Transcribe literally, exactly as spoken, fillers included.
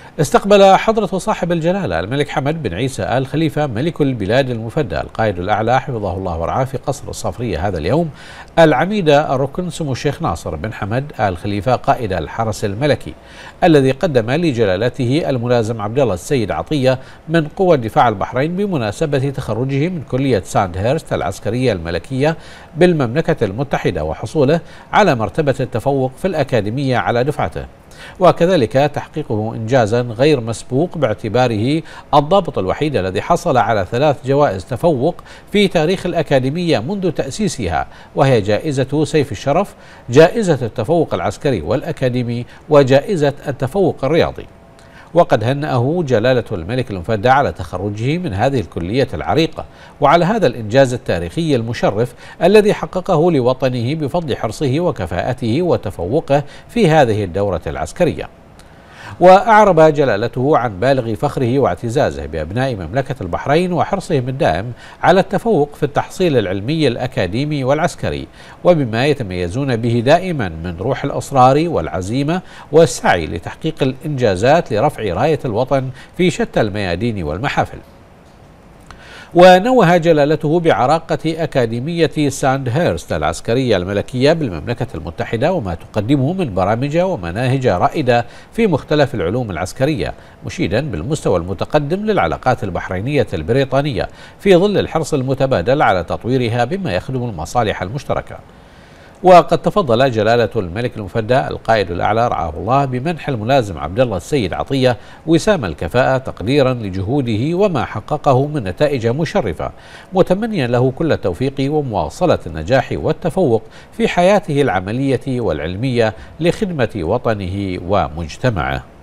استقبل حضرة صاحب الجلالة الملك حمد بن عيسى آل خليفة ملك البلاد المفدى القائد الأعلى حفظه الله ورعاه في قصر الصافرية هذا اليوم العميد الركن سمو الشيخ ناصر بن حمد آل خليفة قائد الحرس الملكي، الذي قدم لجلالته الملازم عبد الله السيد عطية من قوى دفاع البحرين بمناسبة تخرجه من كلية ساندهيرست العسكرية الملكية بالمملكة المتحدة وحصوله على مرتبة التفوق في الأكاديمية على دفعته، وكذلك تحقيقه إنجازا غير مسبوق باعتباره الضابط الوحيد الذي حصل على ثلاث جوائز تفوق في تاريخ الأكاديمية منذ تأسيسها، وهي جائزة سيف الشرف، جائزة التفوق العسكري والأكاديمي، وجائزة التفوق الرياضي. وقد هنأه جلالة الملك المفدى على تخرجه من هذه الكلية العريقة وعلى هذا الإنجاز التاريخي المشرف الذي حققه لوطنه بفضل حرصه وكفاءته وتفوقه في هذه الدورة العسكرية. وأعرب جلالته عن بالغ فخره واعتزازه بأبناء مملكة البحرين وحرصهم الدائم على التفوق في التحصيل العلمي الأكاديمي والعسكري، وبما يتميزون به دائما من روح الإصرار والعزيمة والسعي لتحقيق الإنجازات لرفع راية الوطن في شتى الميادين والمحافل. ونوه جلالته بعراقة أكاديمية ساندهيرست العسكرية الملكية بالمملكة المتحدة وما تقدمه من برامج ومناهج رائدة في مختلف العلوم العسكرية، مشيدا بالمستوى المتقدم للعلاقات البحرينية البريطانية في ظل الحرص المتبادل على تطويرها بما يخدم المصالح المشتركة. وقد تفضل جلالة الملك المفدى القائد الأعلى رعاه الله بمنح الملازم عبد الله السيد عطية وسام الكفاءة تقديرا لجهوده وما حققه من نتائج مشرفة، متمنيا له كل التوفيق ومواصلة النجاح والتفوق في حياته العملية والعلمية لخدمة وطنه ومجتمعه.